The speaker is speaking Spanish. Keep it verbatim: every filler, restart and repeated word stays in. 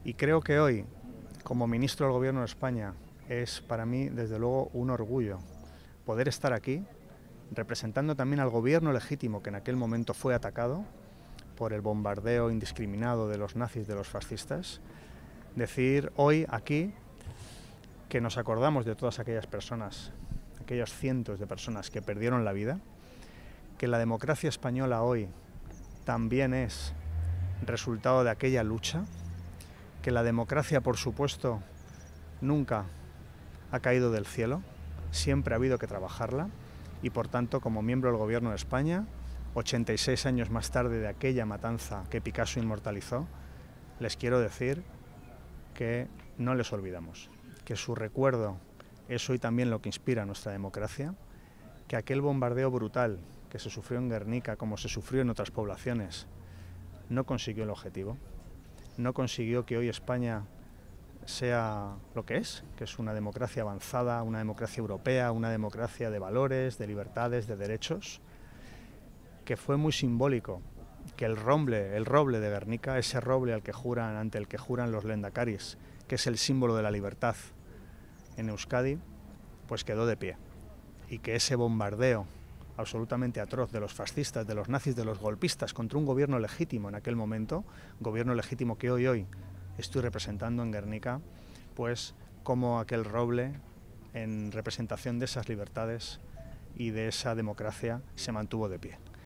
Y creo que hoy, como ministro del Gobierno de España, es para mí, desde luego, un orgullo poder estar aquí, representando también al gobierno legítimo que en aquel momento fue atacado por el bombardeo indiscriminado de los nazis, de los fascistas, decir hoy aquí que nos acordamos de todas aquellas personas, aquellos cientos de personas que perdieron la vida, que la democracia española hoy también es resultado de aquella lucha, que la democracia, por supuesto, nunca ha caído del cielo, siempre ha habido que trabajarla y, por tanto, como miembro del Gobierno de España, ochenta y seis años más tarde de aquella matanza que Picasso inmortalizó, les quiero decir que no les olvidamos, que su recuerdo es hoy también lo que inspira nuestra democracia, que aquel bombardeo brutal que se sufrió en Guernica, como se sufrió en otras poblaciones, no consiguió el objetivo, no consiguió que hoy España sea lo que es, que es una democracia avanzada, una democracia europea, una democracia de valores, de libertades, de derechos, que fue muy simbólico que el roble, el roble de Guernica, ese roble al que juran, ante el que juran los lendakaris, que es el símbolo de la libertad en Euskadi, pues quedó de pie. Y que ese bombardeo absolutamente atroz de los fascistas, de los nazis, de los golpistas contra un gobierno legítimo en aquel momento, gobierno legítimo que hoy, hoy estoy representando en Guernica, pues como aquel roble en representación de esas libertades y de esa democracia se mantuvo de pie.